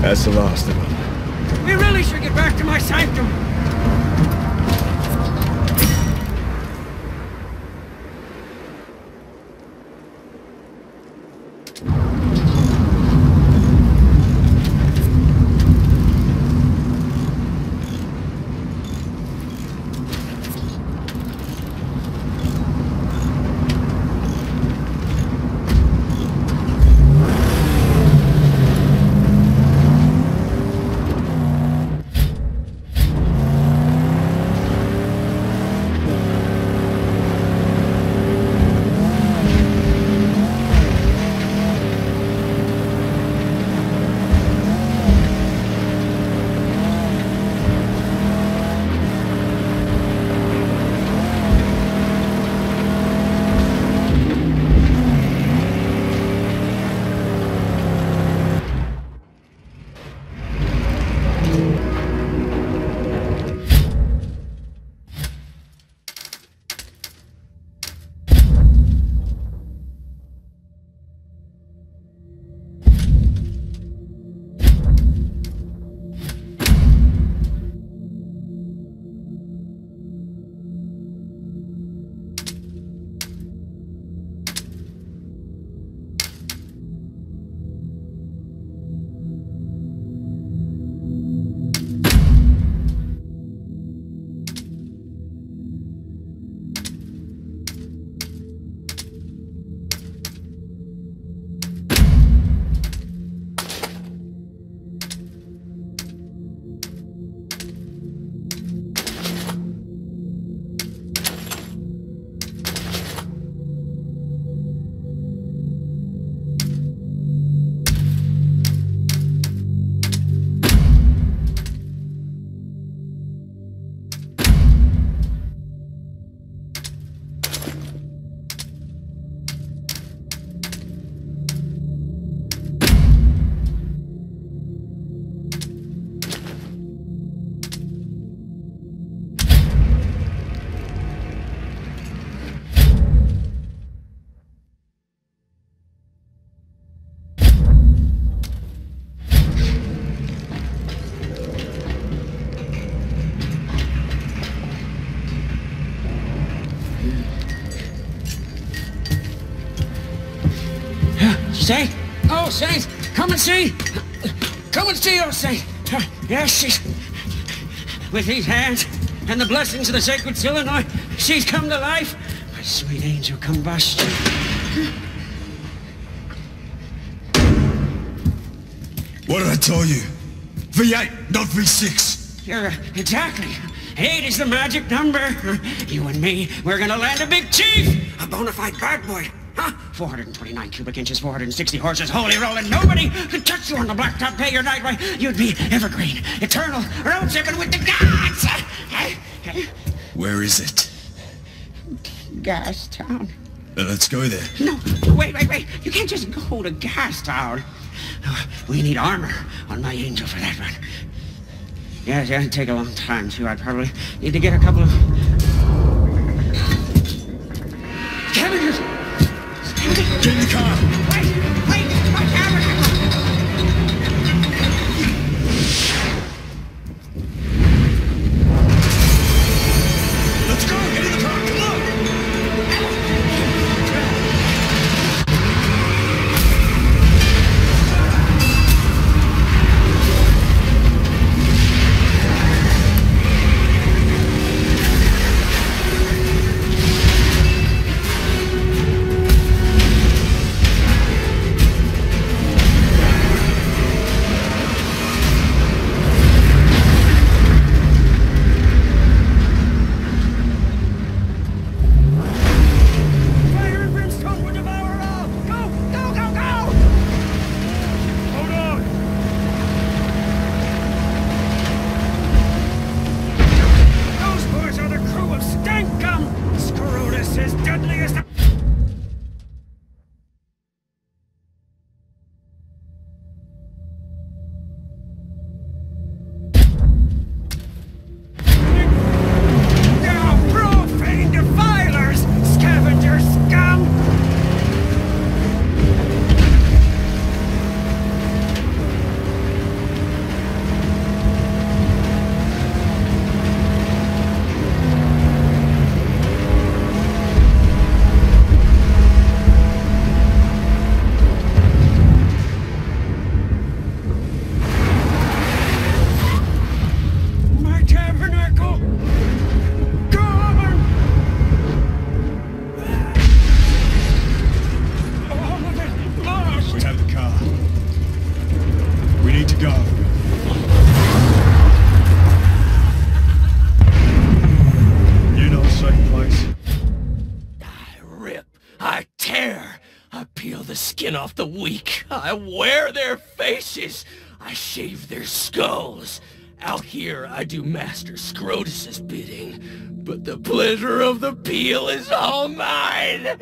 That's the last of them. We really should get back to my sanctum. Saint? Oh, Saint! Come and see! Come and see, oh, Saint! Yes, she's... With these hands and the blessings of the sacred Illinois, she's come to life. My sweet angel combustion. What did I tell you? V8, not V6. Yeah, exactly. 8 is the magic number. You and me, we're gonna land a big chief! A bona fide bad boy. Huh? 429 cubic inches, 460 horses, holy rolling. Nobody could touch you on the blacktop day or night. Why, you'd be evergreen, eternal, road tripping with the gods. Where is it? Gas Town. Let's go there. No, wait. You can't just go to Gas Town. We need armor on my angel for that run. Yeah, it'd take a long time, too. I'd probably need to get a couple of... Cabbages! Get in the car! Wait! My cabinet! Let's go! Get in the car! Come on! off the weak. I wear their faces. I shave their skulls. Out here, I do Master Scrotus's bidding. But the pleasure of the peel is all mine!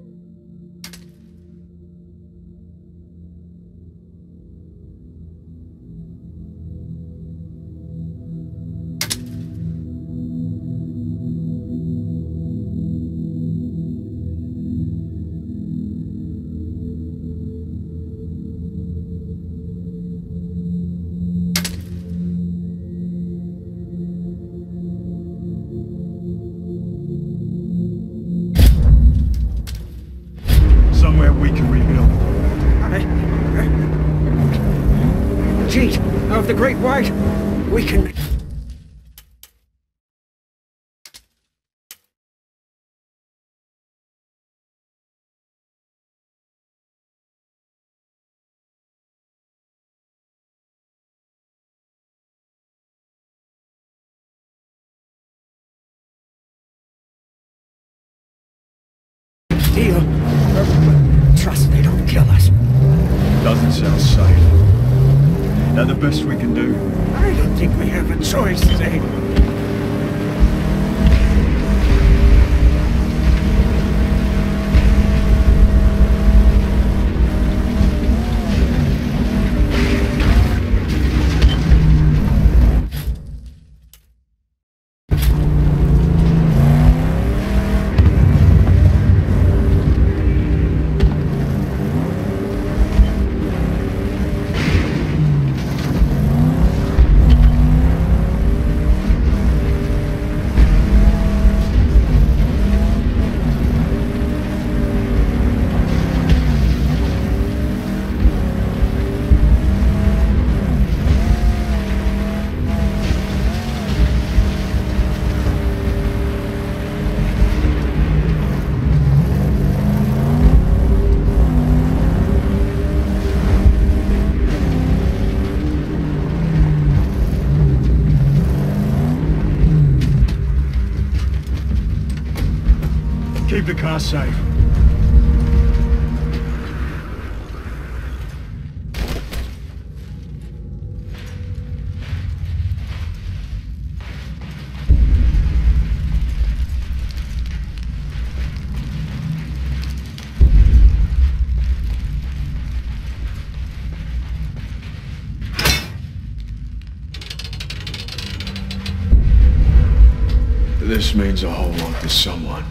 Somewhere we can rebuild. Chief of the Great White, we can... Deal. Trust they don't kill us. Doesn't sound safe. That the best we can do? I don't think we have a choice, Zane. Keep the car safe. This means a whole lot to someone.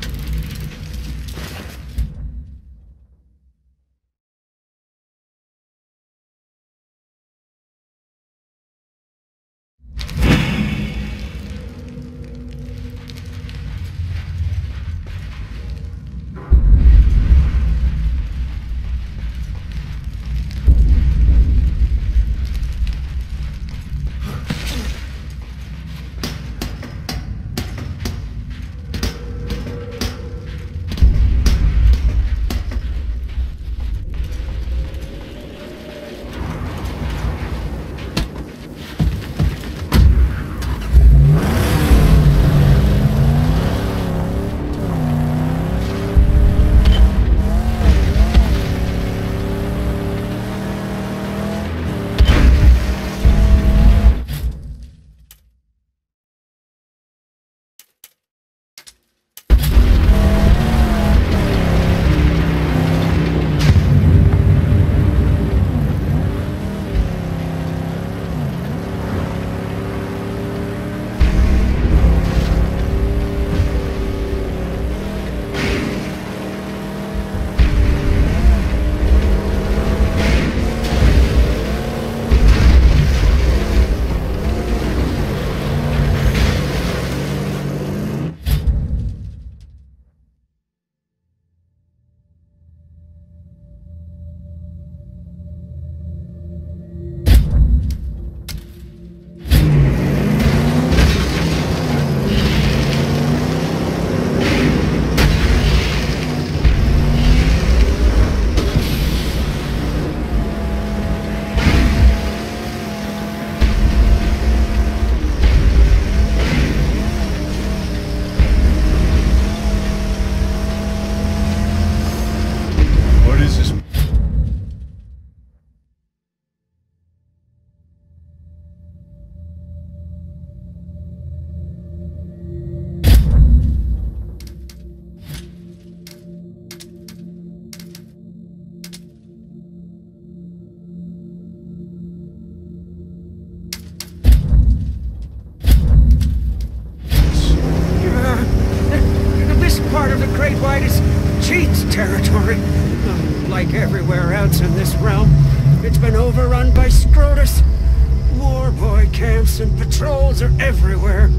Great White is cheats territory. Like everywhere else in this realm, it's been overrun by Scrotus. War boy camps and patrols are everywhere.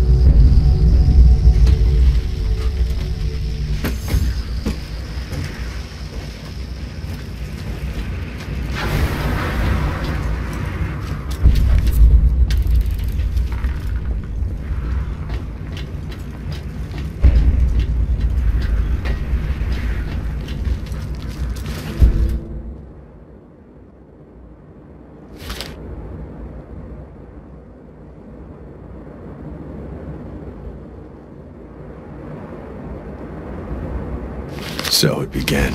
So it began.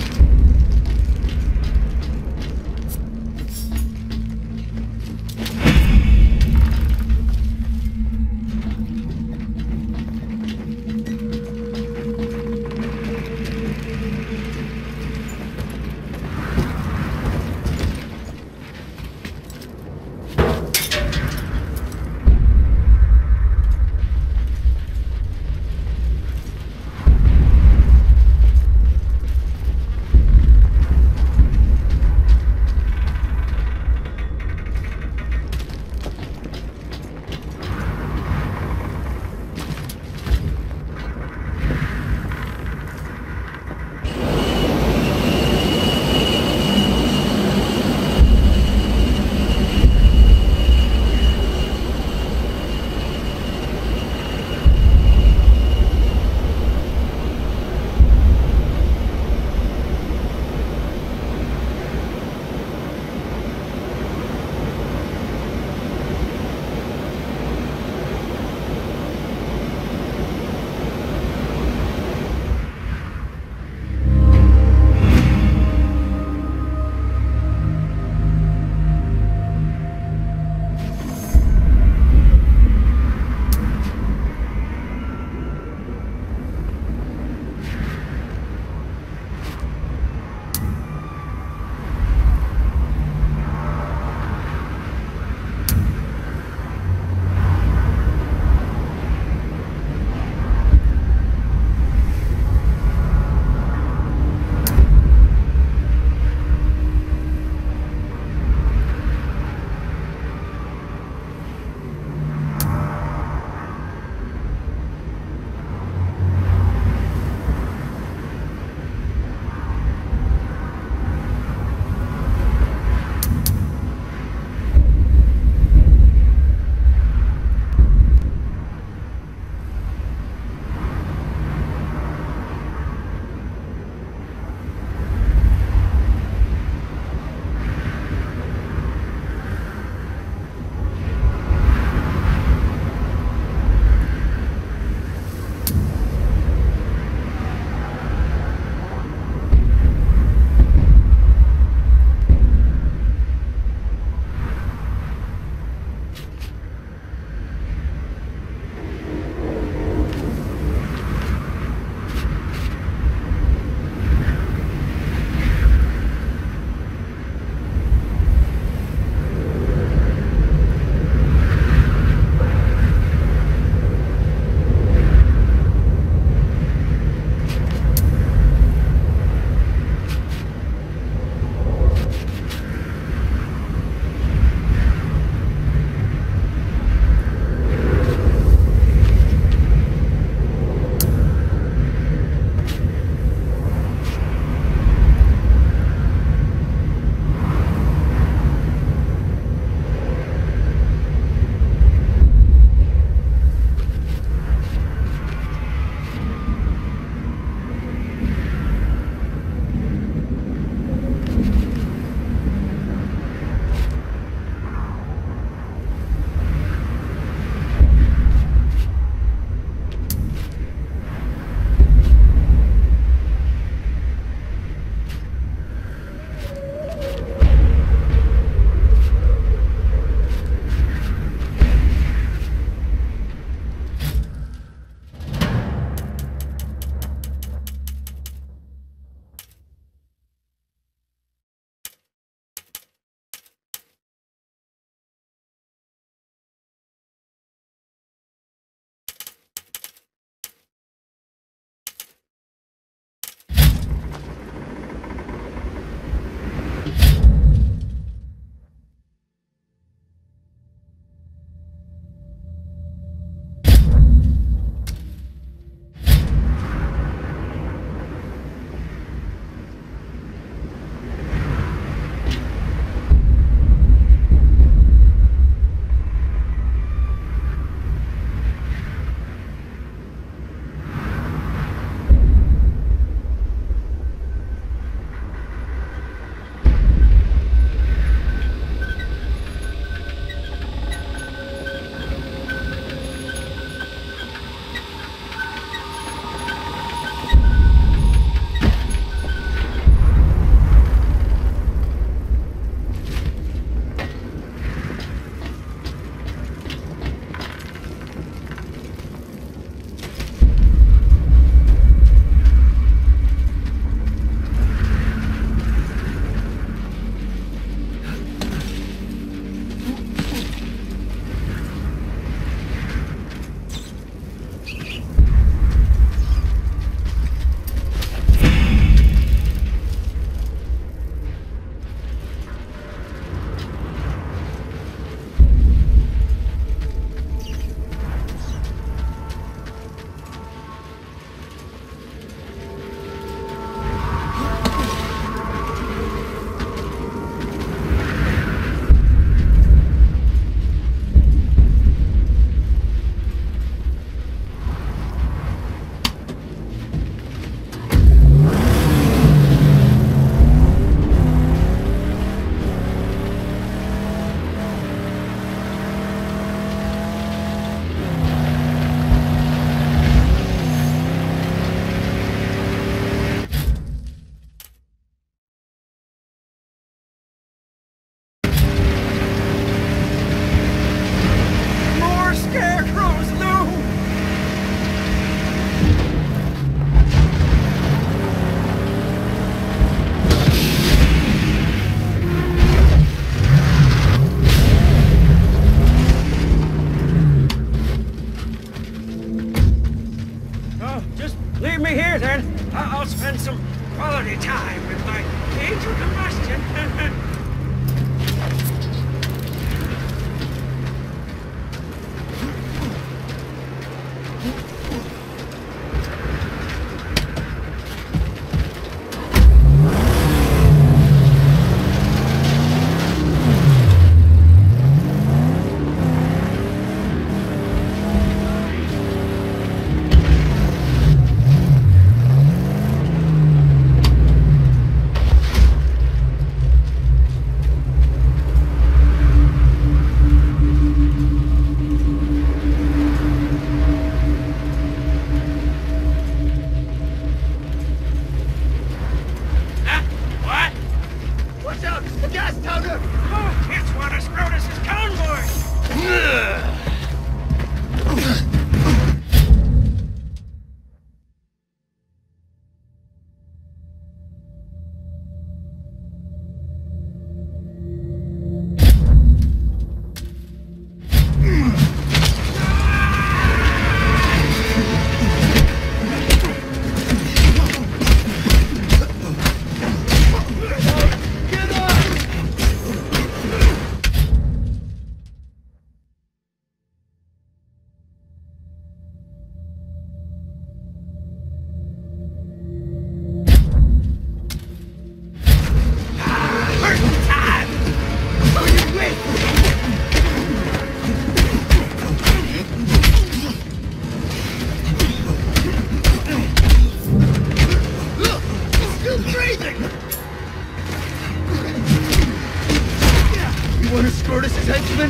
You want to Scrotus as henchman?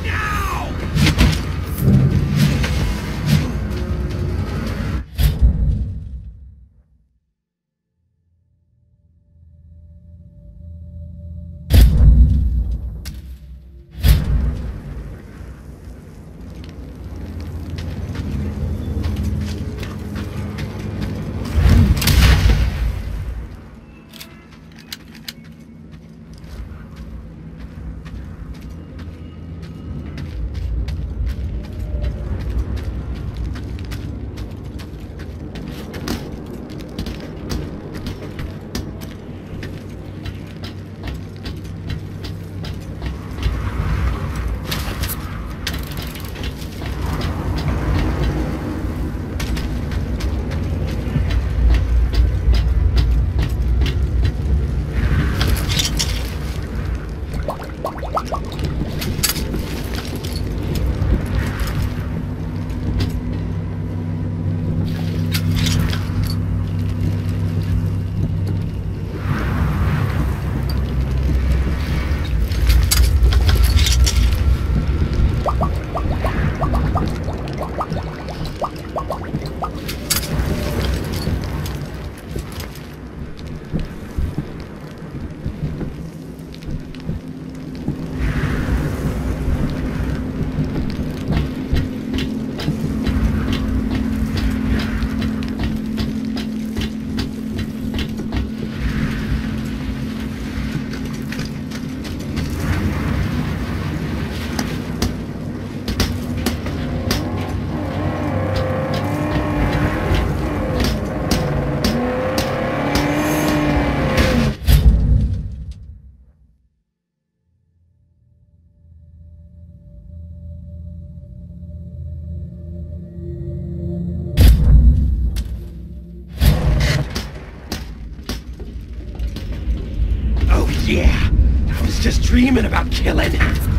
Yeah, I was just dreaming about killing.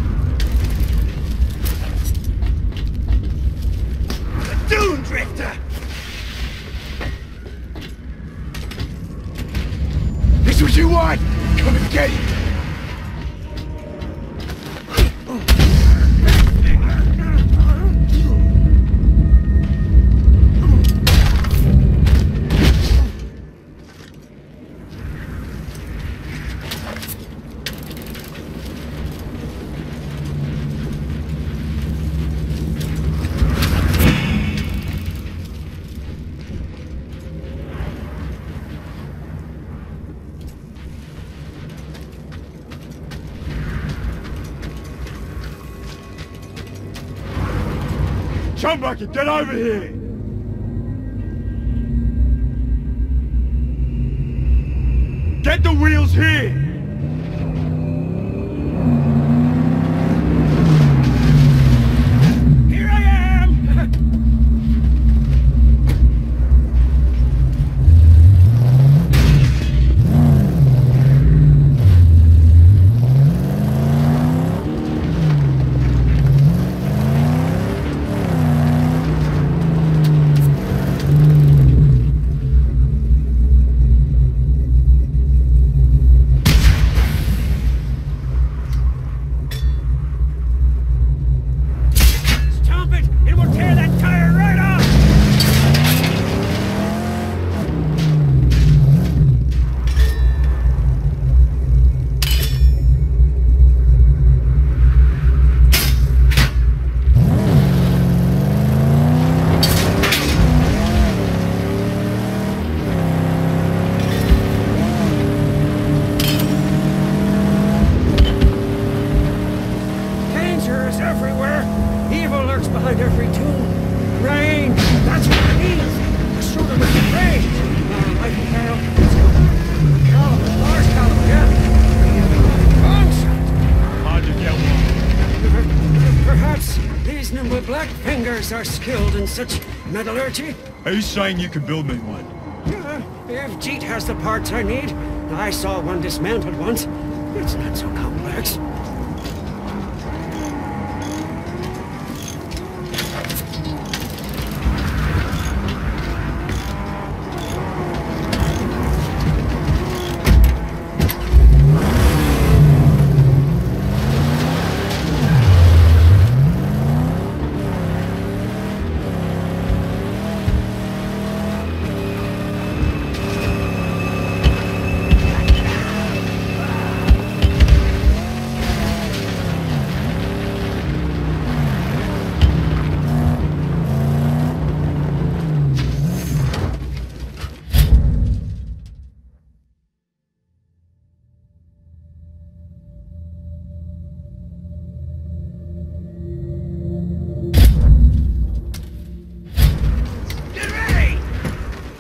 The Dune Drifter! This what you want? Come and get it! Chumbucket, get over here! Get the wheels here! Here I am! Are skilled in such metallurgy? Are you saying you can build me one? Yeah, if Jeet has the parts I need. I saw one dismantled once. It's not so complex.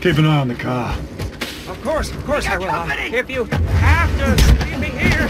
Keep an eye on the car. Of course I will. If you have to leave me here.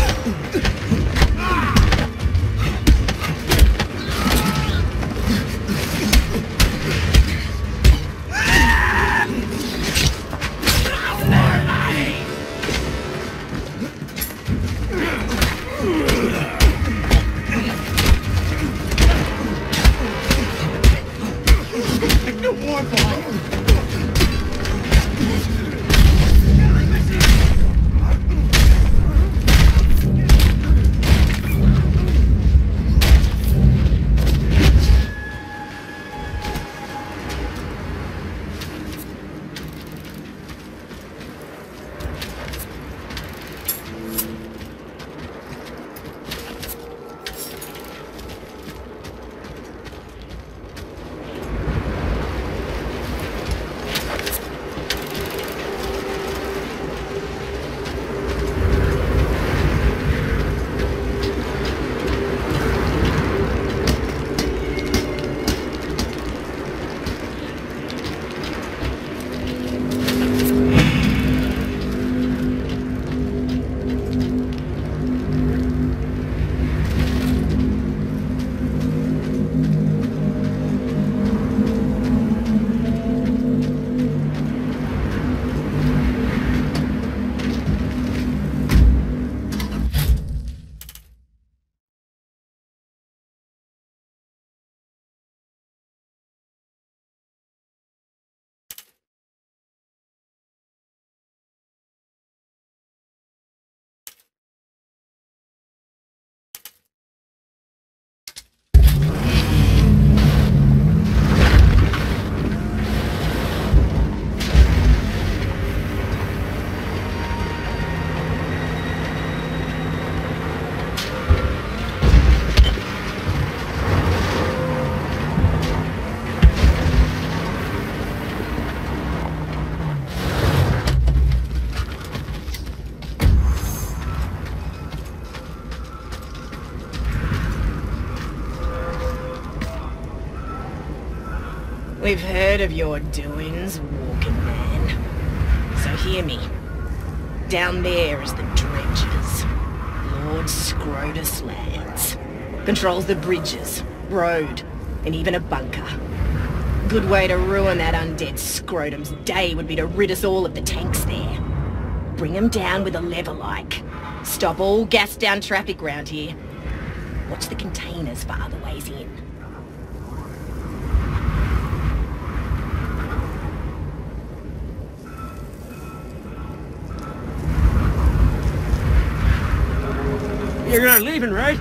We've heard of your doings, walking man. So hear me. Down there is the Dredgers. Lord Scrotus lands. Controls the bridges, road, and even a bunker. Good way to ruin that undead scrotum's day would be to rid us all of the tanks there. Bring 'em down with a lever-like. Stop all gas-down traffic round here. Watch the containers for other ways in. You're not leaving, right?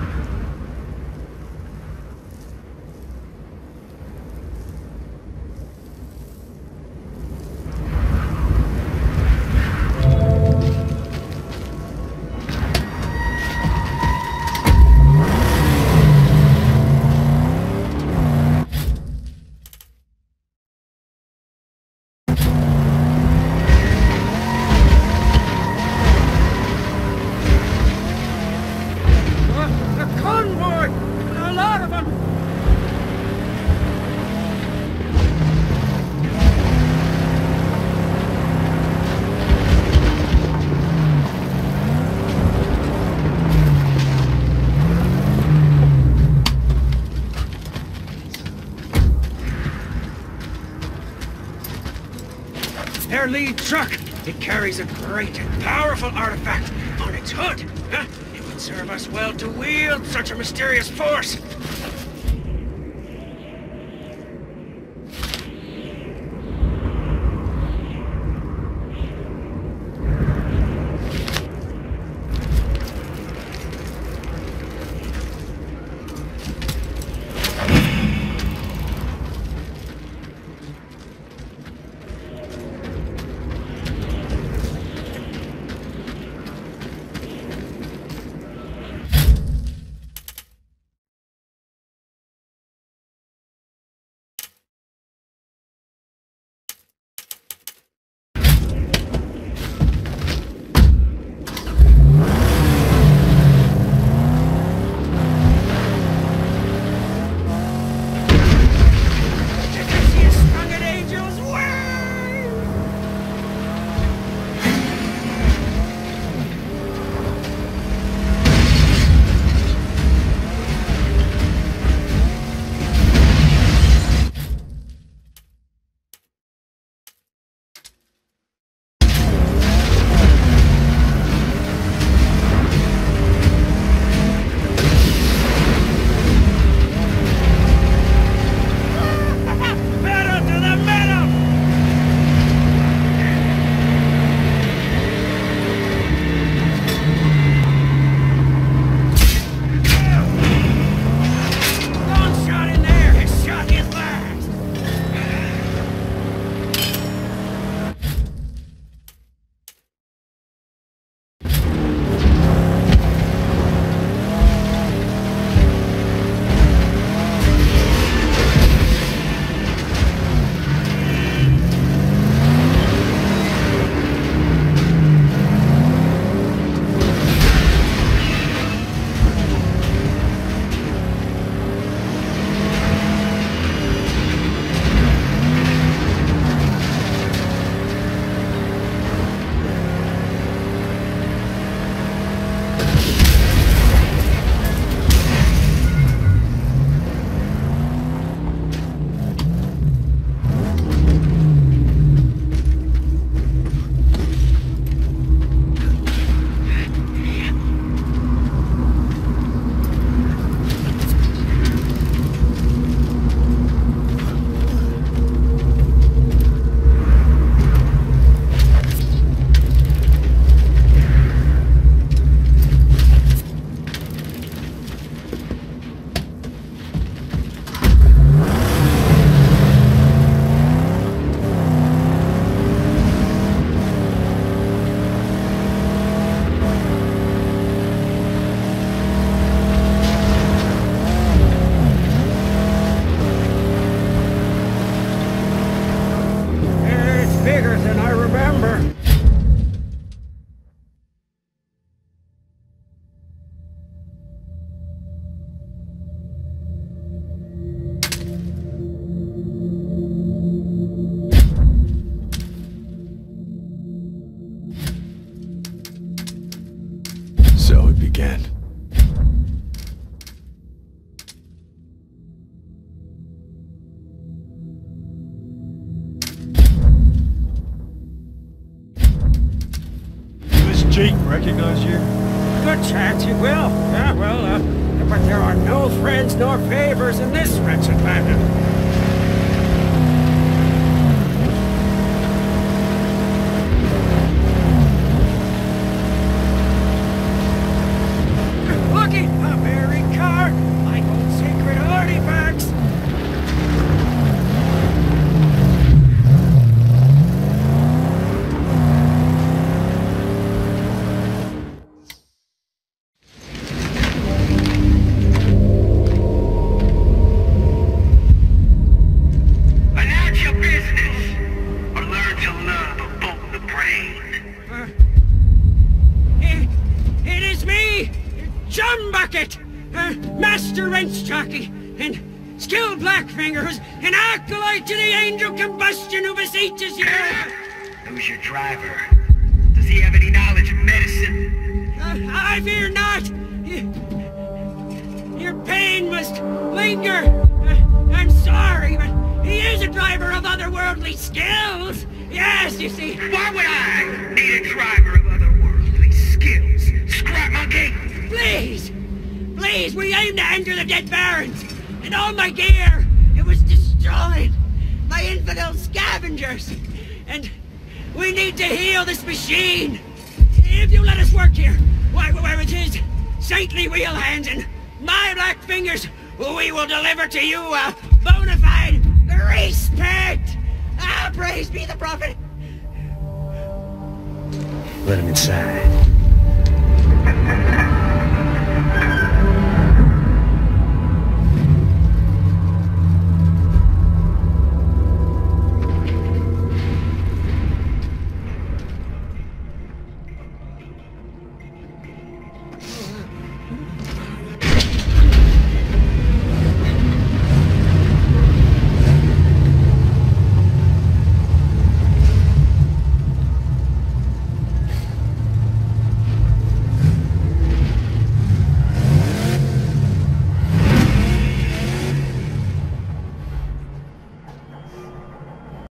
Their lead truck. It carries a great and powerful artifact on its hood. Huh? It would serve us well to wield such a mysterious force. Jeep recognize you? Good chance he will. Yeah, well, but there are no friends nor favors in this wretched land. Looky, a buried car! I hold sacred artifacts! Announce your business, or learn to love a bolt in the brain. It is me, Chum Bucket, Master Wrench Jockey, and Skill Blackfinger, who's an acolyte to the angel combustion who beseeches you. Who's your driver? Does he have any knowledge of medicine? I fear not. Your pain must linger. I'm sorry, but he is a driver of otherworldly skills. Yes, you see. Why would I need a driver of otherworldly skills? Scrap my gate! Please, please, we aim to enter the Dead Barrens, and all my gear, it was destroyed by infidel scavengers, and we need to heal this machine. If you let us work here, why, with his saintly wheel hands and my black fingers, we will deliver to you a bona fide respect. Ah, praise be the prophet. Let him inside.